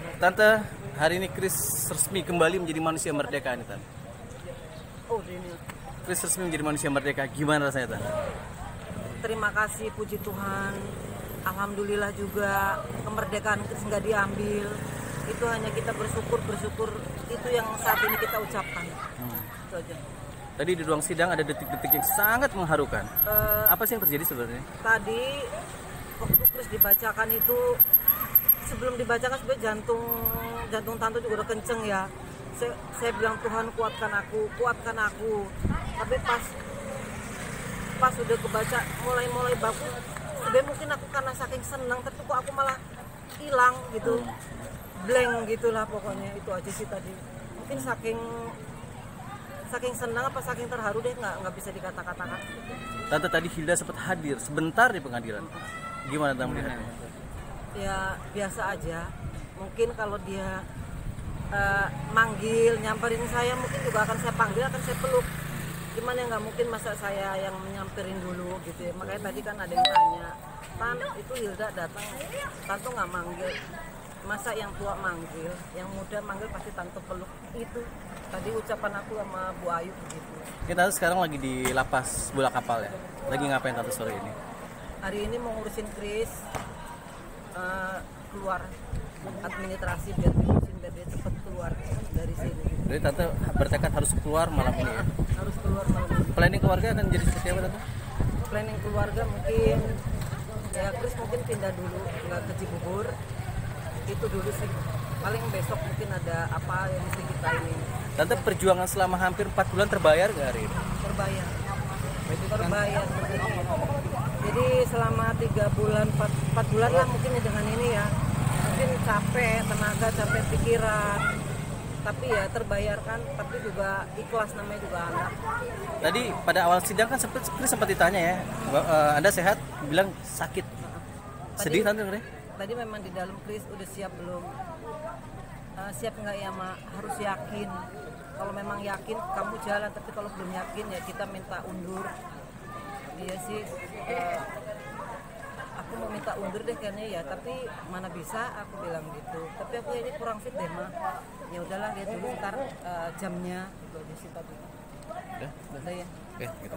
Tante, hari ini Kris resmi kembali menjadi manusia merdeka nih, Tante. Oh, ini. Kris resmi menjadi manusia merdeka. Gimana rasanya, Tante? Terima kasih, puji Tuhan. Alhamdulillah juga kemerdekaan Kris nggak diambil. Itu hanya kita bersyukur. Itu yang saat ini kita ucapkan. Itu aja. Tadi di ruang sidang ada detik-detik yang sangat mengharukan. Apa sih yang terjadi sebenarnya? Tadi waktu Kris dibacakan itu, sebelum dibacakan sebenarnya jantung tante juga udah kenceng ya. Saya bilang, Tuhan kuatkan aku. Tapi pas udah kebaca mulai bagus, sebenarnya mungkin aku karena saking senang, tapi kok aku malah hilang gitu, blank gitulah pokoknya. Itu aja sih tadi. Mungkin saking senang apa saking terharu deh, nggak bisa dikata-katakan. Tante tadi Hilda sempat hadir sebentar di pengadilan. Gimana Tante melihatnya? Ya biasa aja. Mungkin kalau dia manggil, nyamperin saya, mungkin juga akan saya panggil, akan saya peluk. Gimana ya, nggak mungkin masa saya yang menyamperin dulu gitu ya. Makanya tadi kan ada yang tanya, Tan, itu Hilda datang, Tante nggak manggil. Masa yang tua manggil, yang muda manggil pasti Tante peluk. Itu tadi ucapan aku sama Bu Ayu gitu. Ini Tante sekarang lagi di lapas bola kapal ya. Lagi ngapain Tante sore ini? Hari ini mau ngurusin Kris, keluar administrasi biar dia cepat keluar dari sini. Jadi Tante bertekad harus keluar malam ini ya? Harus keluar malam ini. Planning keluarga akan jadi seperti apa Tante? Planning keluarga mungkin ya Kris mungkin pindah dulu, nggak ke Cibubur. Itu dulu sih. Paling besok mungkin ada apa yang mesti kita ini. Tante perjuangan selama hampir 4 bulan terbayar nggak hari ini? Terbayar. Jadi selama 3 bulan, 4 bulan lah mungkin ya dengan ini ya. Mungkin capek tenaga, capek pikiran. Tapi ya terbayarkan, tapi juga ikhlas, namanya juga anak. Tadi pada awal sidang kan sempat ditanya ya, Anda sehat? Bilang sakit. Sedih Tante nggak? Tadi memang di dalam Kris udah siap belum? Siap nggak ya, Mak? Harus yakin. Kalau memang yakin kamu jalan, tapi kalau belum yakin ya kita minta undur. Iya sih, aku mau minta undur deh kayaknya ya, tapi mana bisa, aku bilang gitu. Tapi aku kayaknya kurang fit deh, Mak. Ya udahlah, lihat dulu ntar jamnya. Itu aja sih tadi. Udah? Udah ya. Oke, gitu.